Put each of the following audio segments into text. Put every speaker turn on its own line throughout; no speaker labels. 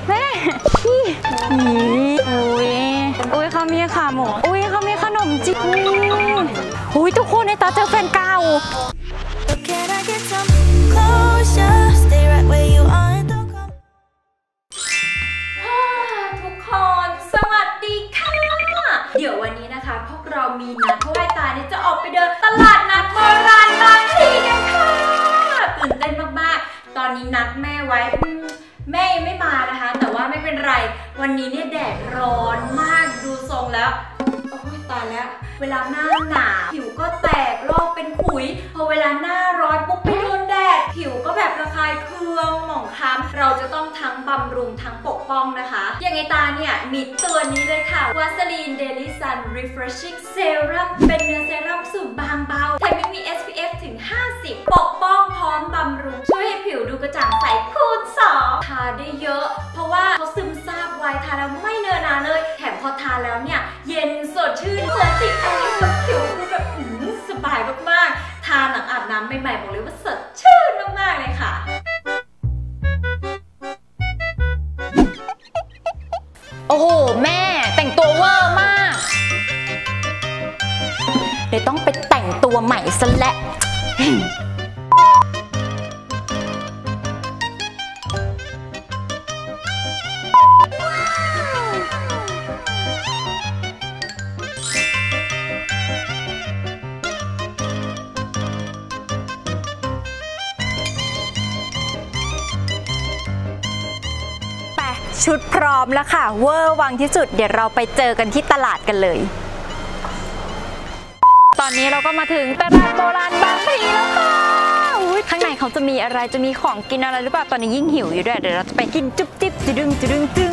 แม่พี่อุ้ยเขามีขาหมูอุ้ยเขามีขนมจีนอุ้ยทุกคนในตาเจอแฟนเก่าทุกคนสวัสดีค่ะเดี๋ยววันนี้นะคะพวกเรามีนัดเพราะว่าตาเนี่ยจะออกไปเดินตลาดนัดโบราณบางพลีกันค่ะตื่นเต้นมากๆตอนนี้นัดแม่ไว้แม่ยังไม่มานะคะแต่ว่าไม่เป็นไรวันนี้เนี่ยแดดร้อนมากดูทรงแล้วโอ้ยตายแล้วเวลาหน้าหนาวผิวก็แตกลอกเป็นขุยพอเวลาหน้าร้อนปุ๊บไปโดนแดดผิวก็แบบระคายเคืองหมองคล้ำเราจะต้องทั้งบำรุงทั้งปกป้องนะคะอย่างไอตาเนี่ยมีตัวนี้เลยค่ะวัสลีนเดลี่ซัน refreshing serum เป็นเนื้อเซรั่มสูตรบางเบาแถมยังมี SPF ถึง 50 ปกป้องพร้อมบำรุงช่วยให้ผิวดูกระจ่างใสคูณ 2 ทาได้เยอะเพราะว่าเขาซึมซาบไวทาแล้วไม่เนอะหนาเลยแถมพอทาแล้วเนี่ยเย็นสดชื่นเหมือนติดไอซ์กับผิวคือแบบสบายมากๆทาหลังอาบน้ำใหม่ๆบอกเลยว่าสดชื่นมากๆเลยค่ะโอ้โหแม่แต่งตัวเวอร์มากเดี๋ยวต้องไปแต่งตัวใหม่ซะและชุดพร้อมแล้วค่ะเวอร์วังที่สุดเดี๋ยวเราไปเจอกันที่ตลาดกันเลยตอนนี้เราก็มาถึงตลาดโบราณบางพลีแล้วค่ะข้างในเขาจะมีอะไรจะมีของกินอะไรหรือเปล่าตอนนี้ยิ่งหิวอยู่ด้วยเดี๋ยวเราจะไปกินจุ๊บจิ๊บจุดึงจุดึงจึง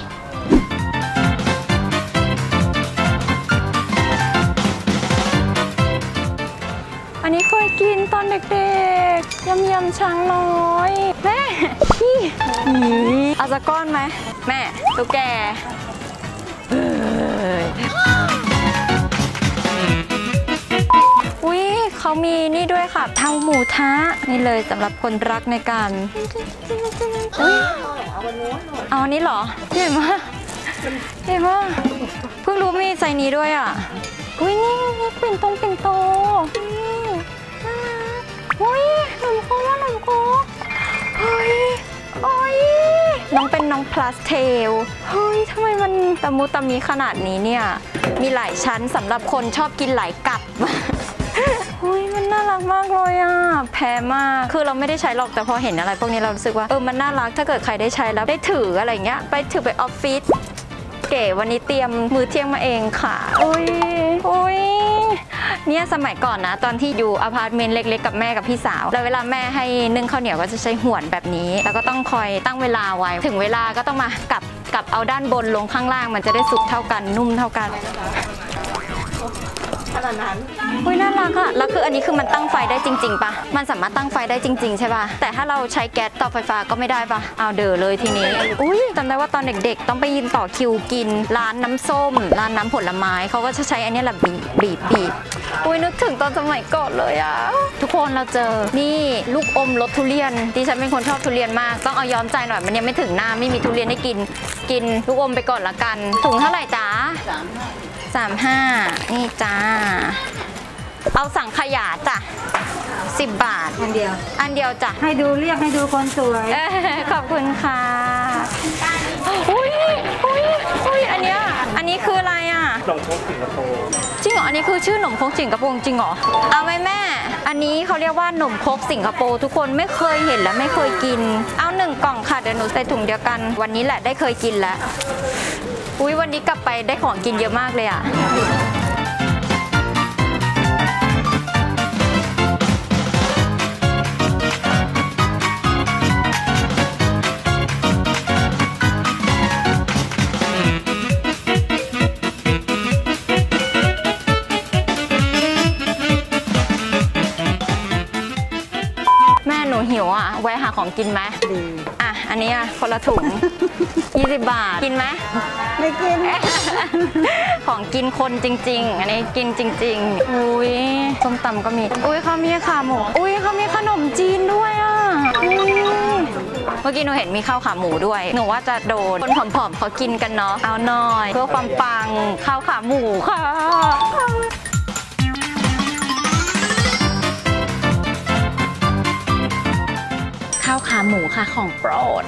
อันนี้เคยกินตอนเด็กๆยำช้างน้อยแม่พี่เอาสักก้อนไหมแม่ตุ๊กแกอุ้ยเขามีนี่ด้วยค่ะเท้าหมูทะนี่เลยสำหรับคนรักในการเอาอันนี้เหรอเห็นไหมเห็นไหมเพิ่งรู้มีไซส์นี้ด้วยอ่ะอุ้ยนี่ปิ่นโตอุ้ยหนุ่มโค้ว่าหนุ่มโค้เฮ้ยโอ้ยน้องเป็นน้องพลาสเทลเฮ้ยทำไมมันตะมุตะมีขนาดนี้เนี่ยมีหลายชั้นสำหรับคนชอบกินหลายกัดเฮ้ยมันน่ารักมากเลยอ่ะแพงมากคือเราไม่ได้ใช้หรอกแต่พอเห็นอะไรพวกนี้เรารู้สึกว่ามันน่ารักถ้าเกิดใครได้ใช้แล้วได้ถืออะไรเงี้ยไปถือไปออฟฟิศเก๋วันนี้เตรียมมื้อเที่ยงมาเองค่ะโอ้ยเนี่ยสมัยก่อนนะตอนที่อยู่อพาร์ตเมนต์เล็กๆกับแม่กับพี่สาวแล้วเวลาแม่ให้นึ่งข้าวเหนียวก็จะใช้หวนแบบนี้แล้วก็ต้องคอยตั้งเวลาไว้ถึงเวลาก็ต้องมากลับเอาด้านบนลงข้างล่างมันจะได้สุกเท่ากันนุ่มเท่ากันขนาดนั้นอุ้ยน่ารักอะแล้วคืออันนี้คือมันตั้งไฟได้จริงๆปะมันสามารถตั้งไฟได้จริงๆใช่ปะแต่ถ้าเราใช้แก๊สเตาไฟฟ้าก็ไม่ได้ปะเอาเด๋อเลยทีนี้อุ้ยจำได้ว่าตอนเด็กๆต้องไปยืนต่อคิวกินร้านน้ำส้มร้านน้ำผลไม้เขาก็จะใช้อันนี้แหละบีบอุ้ยนึกถึงตอนสมัยก่อนเลยอะทุกคนเราเจอนี่ลูกอมรสทุเรียนดิฉันเป็นคนชอบทุเรียนมากต้องเอาย้อมใจหน่อยมันยังไม่ถึงหน้าไม่มีทุเรียนให้กินลูกอมไปก่อนละกันถุงเท่าไหร่จ๊ะ35นี่จ้าเอาสั่งขยะจ้ะ10 บาทอันเดียวจ้ะให้ดูเรียกให้ดูคนสวยขอบคุณค่ะอุ้ยอันนี้คืออะไรอ่ะขนมครกสิงคโปร์จริงเหรออันนี้คือชื่อขนมครกสิงคโปร์จริงเหรอเอาไหมแม่อันนี้เขาเรียกว่าขนมครกสิงคโปร์ทุกคนไม่เคยเห็นและไม่เคยกินเอา1 กล่องค่ะเดี๋ยวหนูใส่ถุงเดียวกันวันนี้แหละได้เคยกินแล้วอุ้ยวันนี้กลับไปได้ของกินเยอะมากเลยอ่ะแม่หนูหิวอ่ะแวะหาของกินไหมดีอ่ะอันนี้อ่ะคนละถุง20 บาทกินไหมไม่กินของกินคนจริงๆอันนี้กินจริงๆอุ้ยส้มตำก็มีอุ้ยเขามีขาหมูอุ้ยเขามีขนมจีนด้วยอ่ะ
มื่อกี้หนูเห็นมีข้าวขาหมูด้วยหนูว่าจะโดนคนผอมๆเขากินกันเนาะเอาหน่อยเพื่อความปังข้าวขาหมูค่ะข้าวขาหมูค่ะของโปรด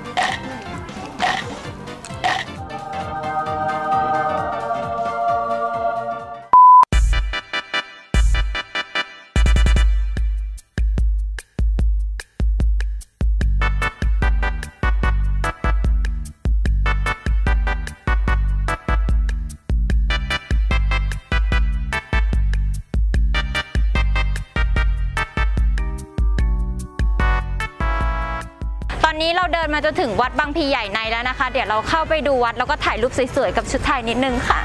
ตอนนี้เราเดินมาจนถึงวัดบางพลีใหญ่ในแล้วนะคะเดี๋ยวเราเข้าไปดูวัดแล้วก็ถ่ายรูปสวยๆกับชุดไทยนิดนึงค่ะ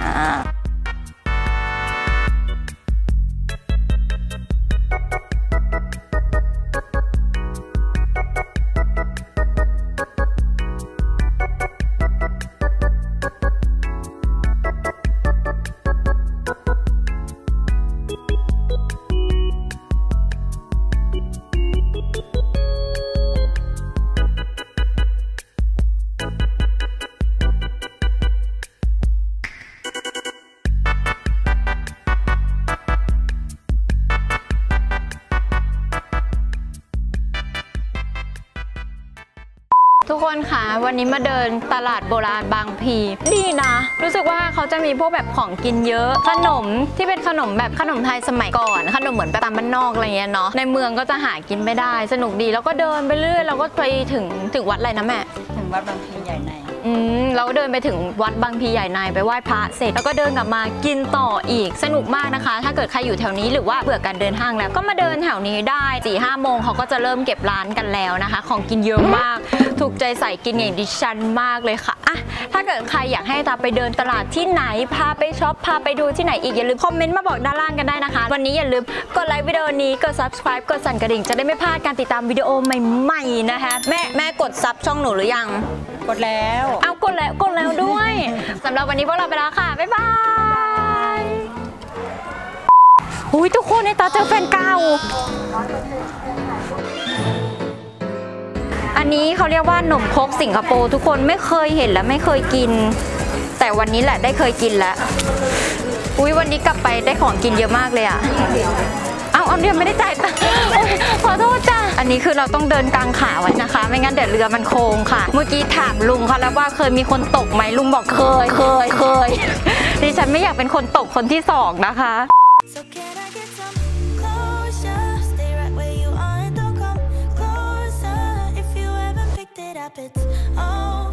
ทุกคนคะวันนี้มาเดินตลาดโบราณบางพลีดีนะรู้สึกว่าเขาจะมีพวกแบบของกินเยอะขนมที่เป็นขนมแบบขนมไทยสมัยก่อนขนมเหมือนแบบตามบ้านนอกอะไรเงี้ยเนาะในเมืองก็จะหากินไม่ได้สนุกดีแล้วก็เดินไปเรื่อยเราก็ไปถึงวัดอะไรนะแม่
ถึงวัดบางพลีใหญ่ใน
เราก็เดินไปถึงวัดบางพลีใหญ่ในไปไหว้พระเสร็จแล้วก็เดินกลับมากินต่ออีกสนุกมากนะคะถ้าเกิดใครอยู่แถวนี้หรือว่าเบื่อการเดินห้างแล้วก็มาเดินแถวนี้ได้ 4-5 โมงเขาก็จะเริ่มเก็บร้านกันแล้วนะคะของกินเยอะมากถูกใจใส่กินอย่างดิฉันมากเลยค่ะอ่ะถ้าเกิดใครอยากให้ตาไปเดินตลาดที่ไหนพาไปช็อปพาไปดูที่ไหนอีกอย่าลืมคอมเมนต์มาบอกด้านล่างกันได้นะคะวันนี้อย่าลืมกดไลค์วิดีโอนี้กด subscribe กดสั่นกระดิ่งจะได้ไม่พลาดการติดตามวิดีโอใหม่ๆนะคะแม่กดซับช่องหนูหรือยัง
กดแล้ว
เอากดแล้วด้วยสำหรับวันนี้พวกเราไปแล้วค่ะบ๊ายบายหุยทุกคนในตาเจอแฟนเก่าอันนี้เขาเรียกว่าหนมครกสิงคโปร์ทุกคนไม่เคยเห็นและไม่เคยกินแต่วันนี้แหละได้เคยกินแล้วอุ้ยวันนี้กลับไปได้ของกินเยอะมากเลยอะเอาเรือไม่ได้จ่ายตังค์ขอโทษจ้าอันนี้คือเราต้องเดินกลางขาไว้นะคะไม่งั้นเดี๋ยวเรือมันโค้งค่ะเมื่อกี้ถามลุงเขาแล้วว่าเคยมีคนตกไหมลุงบอกเคยดิฉันไม่อยากเป็นคนตกคนที่2นะคะ So can I get some closure? Stay right where you are and don't come closer. If you haven't picked it up, it's